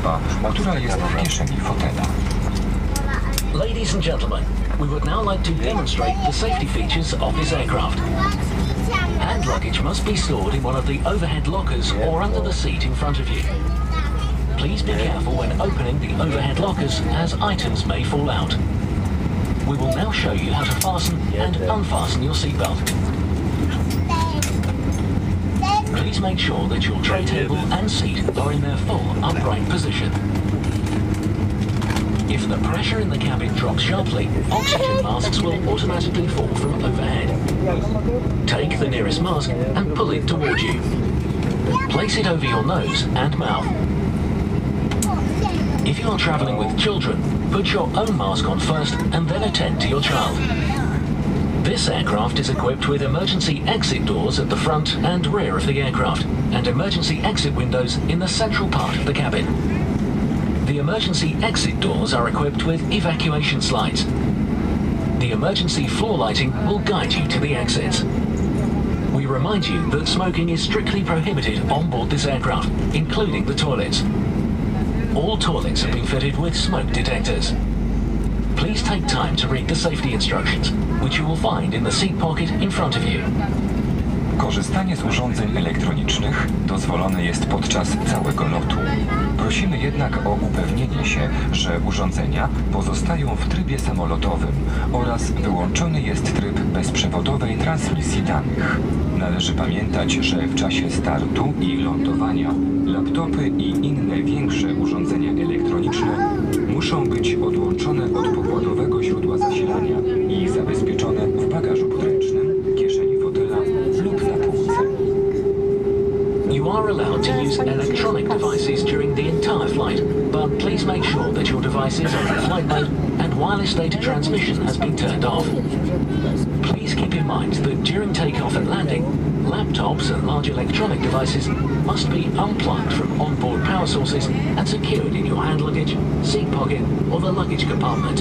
bezpieczeństwa, która jest w kieszeni fotela. Ladies and gentlemen, we would now like to demonstrate the safety features of this aircraft. Hand luggage must be stored in one of the overhead lockers or under the seat in front of you. Please be careful when opening the overhead lockers, as items may fall out. We will now show you how to fasten and unfasten your seatbelt. Please make sure that your tray table and seat are in their full upright position. If the pressure in the cabin drops sharply, oxygen masks will automatically fall from overhead. Take the nearest mask and pull it toward you. Place it over your nose and mouth. If you are traveling with children, put your own mask on first and then attend to your child. This aircraft is equipped with emergency exit doors at the front and rear of the aircraft, and emergency exit windows in the central part of the cabin. The emergency exit doors are equipped with evacuation slides. The emergency floor lighting will guide you to the exits. We remind you that smoking is strictly prohibited on board this aircraft, including the toilets. All toilets have been fitted with smoke detectors. Please take time to read the safety instructions, which you will find in the seat pocket in front of you. Korzystanie z urządzeń elektronicznych dozwolone jest podczas całego lotu. Prosimy jednak o upewnienie się, że urządzenia pozostają w trybie samolotowym oraz wyłączony jest tryb bezprzewodowej transmisji danych. Należy pamiętać, że w czasie startu i lądowania laptopy i inne większe urządzenia elektroniczne muszą być odłączone od pokładowego źródła zasilania i zabezpieczone w bagażu podręcznym, kieszeni fotela lub na półce. You are allowed to use electronic devices during the entire flight, but please make sure that your devices are in flight mode and wireless data transmission has been turned off. Please keep in mind that during takeoff and landing, laptops and large electronic devices must be unplugged from onboard power sources and secured in your hand luggage, seat pocket or the luggage compartment.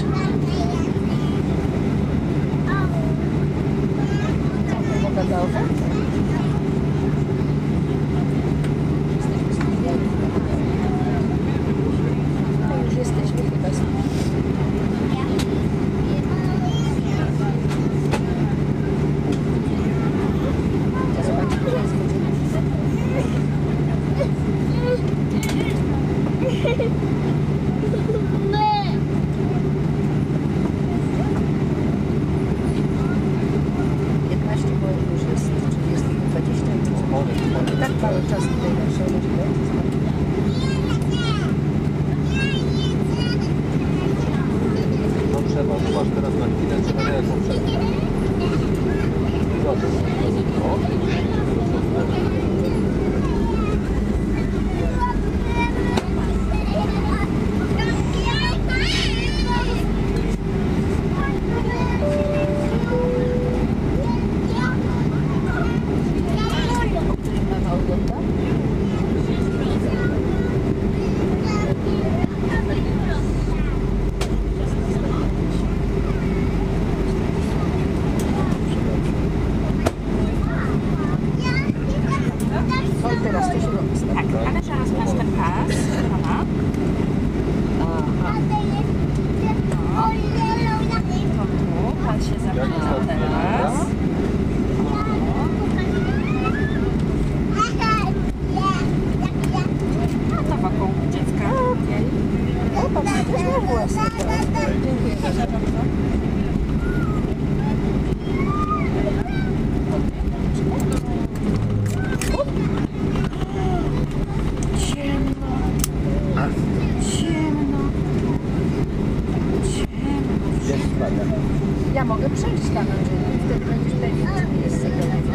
Ja mogę przejść tam, wtedy będziesz tutaj miejsce.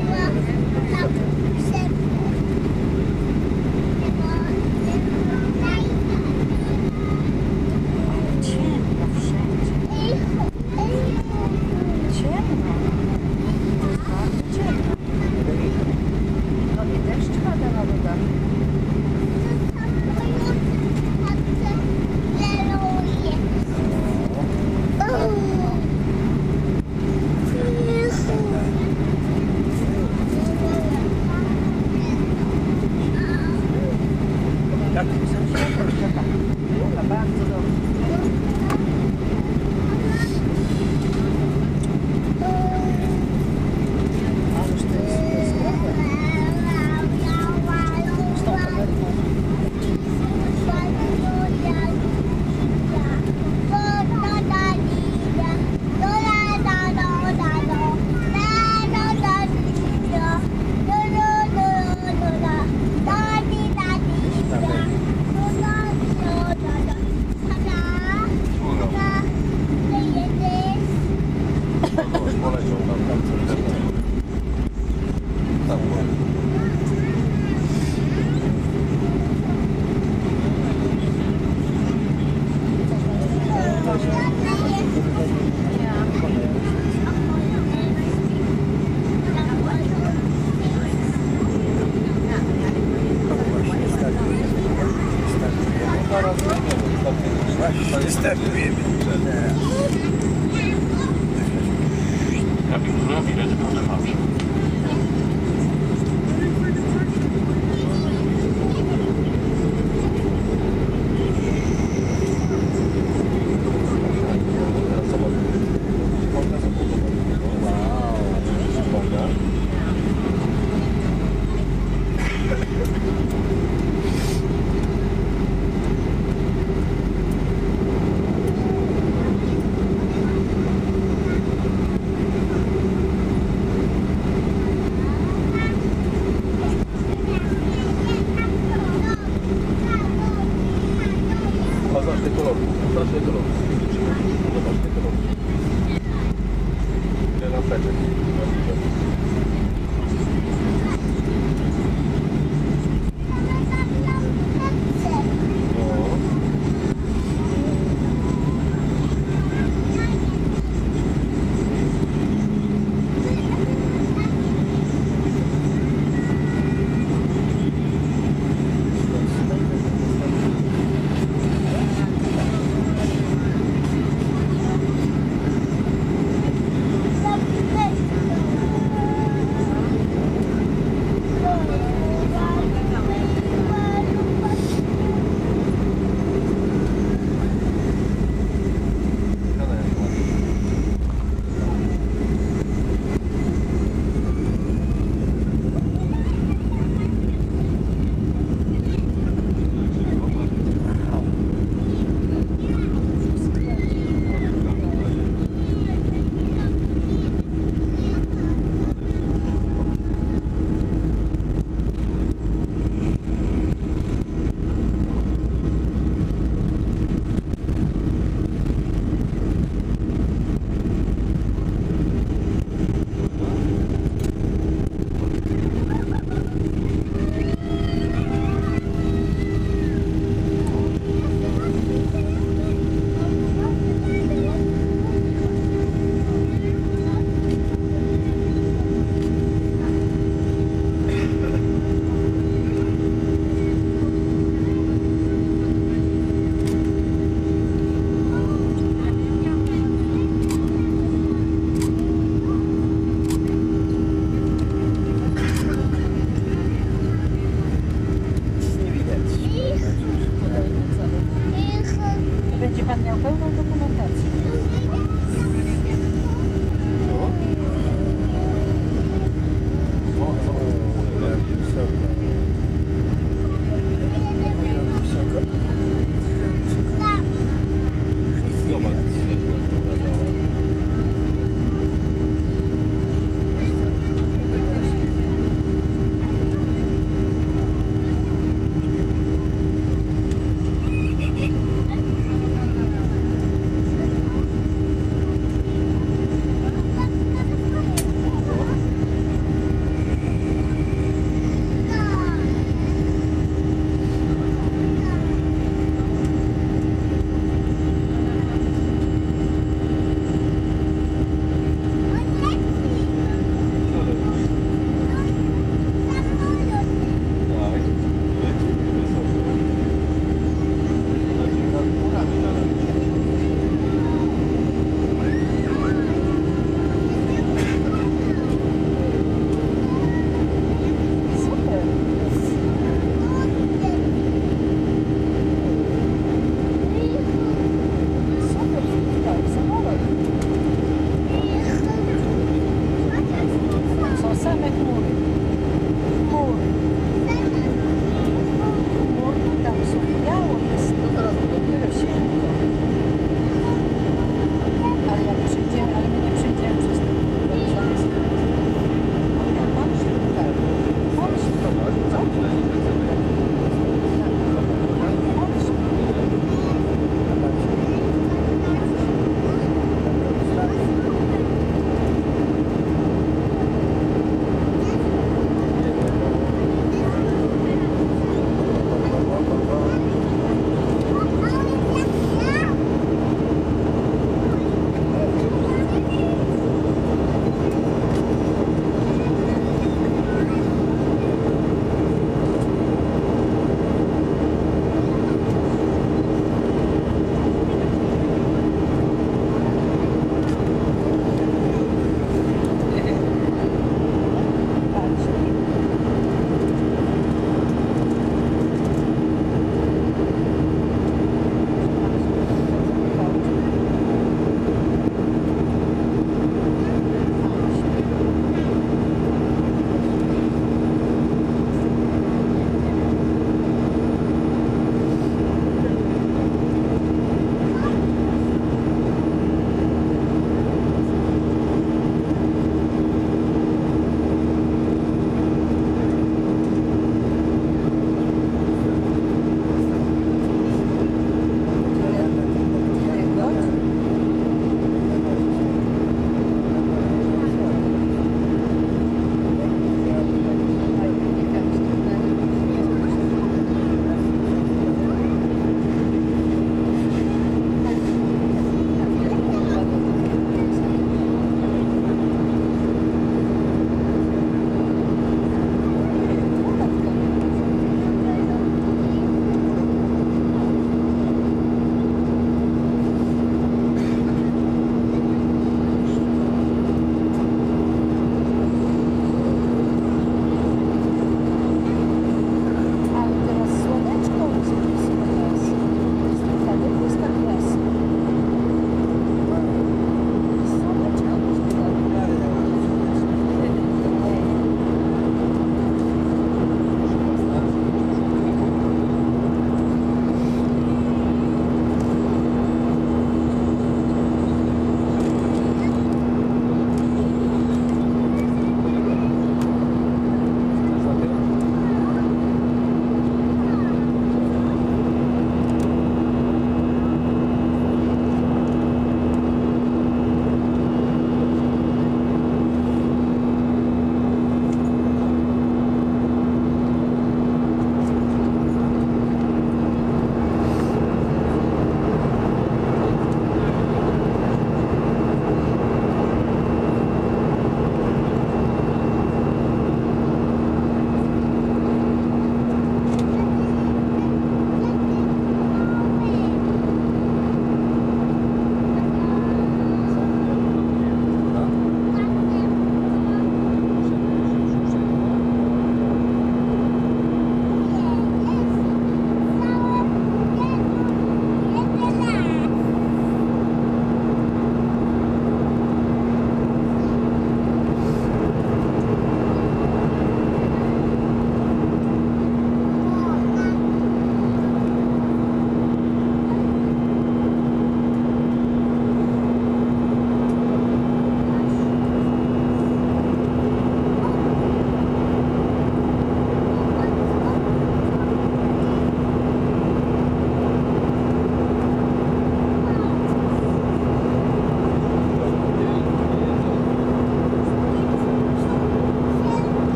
Ciemno wszędzie. Ciemno. To jest bardzo ciemno. No i deszcz pada na dodach. Startujemy. Kabina bilet podawawczy. Będzie pan miał pełną